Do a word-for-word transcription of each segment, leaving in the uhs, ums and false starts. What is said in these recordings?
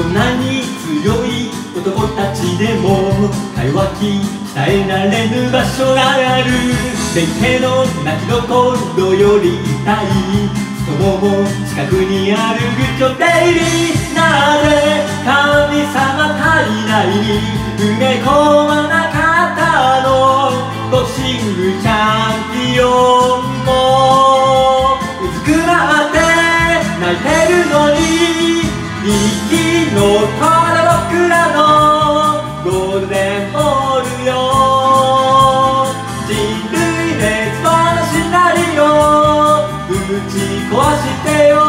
どんなに強い男たちでもか弱き鍛えられぬ場所がある。電気の泣きどころより痛い太もも近くにあるグッドベイビー。なぜ神様足りない埋め込まなかったの。ボクシングチャンピオンもうずくまって泣いてるのに生き残れ僕らのゴールデンボールよ。人類滅亡のシナリオぶち壊してよ。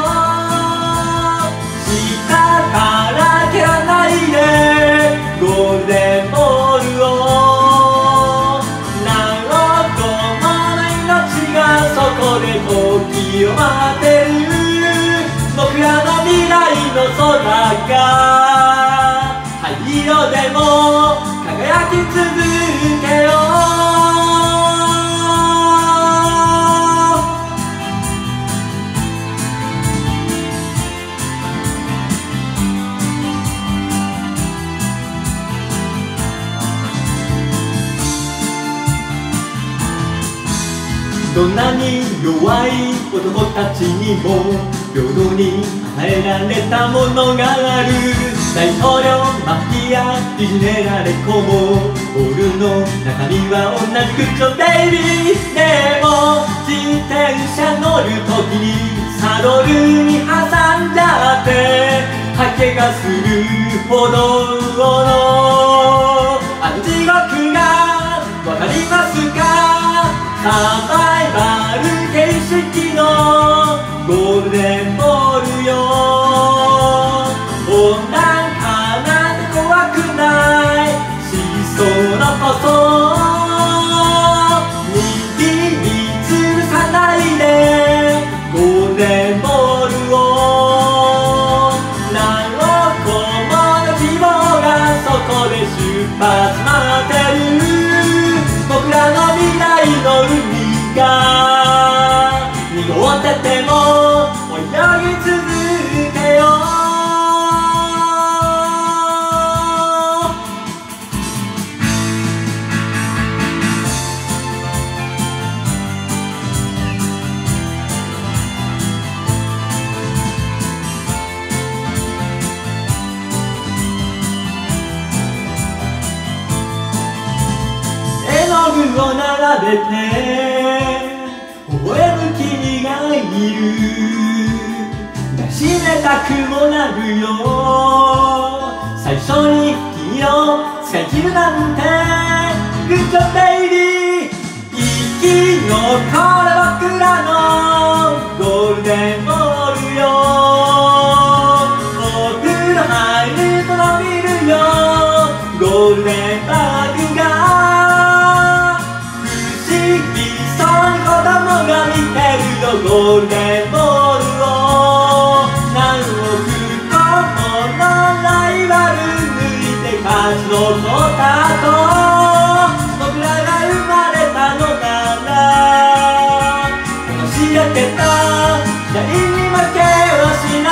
下から蹴らないでゴールデンボールを。何億もの命がそこで時を待ってる。僕らの未来の空が灰色でも輝き続けよう。どんなに弱い男たちにも平等に与えられたものがある。大統領マフィアいじめられっ子もボールの中身は同じグッドベイビー。でも自転車乗るときにサドルに挟んじゃって吐き気がするほどのあの地獄がわかりますか。サバイバル形式のゴールデンボールよ。温暖化なんて怖くないしそうなこと右に潰さないでゴールデンボールを。何億もの希望がそこで出発待ってる。僕らの未来の海が濁ってても泳ぎ続けよう。絵の具を並べて微笑む君がいる。抱きしめたくもなるよ。最初に君を使い切るなんてグッドベイビー。生き残れ僕らのゴールデンボールよ。お風呂入ると伸びるよゴールデンバーグが。子供が見てるよゴールデンボールを。何億個ものライバル抜いて勝ち残ったと僕らが生まれたのなら話し合ってた時代に負けはし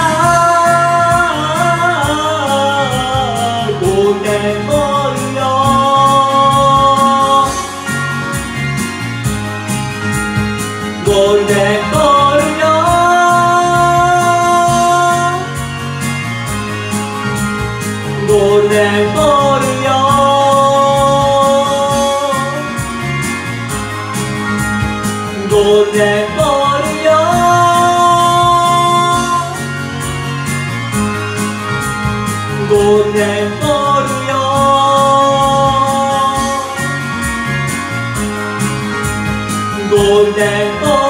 ないゴールデンボールよ。ゴールデンボールよ。ゴールデンボールよ。ゴールデンボールよ。ゴールデンボールよ。ゴールデンボール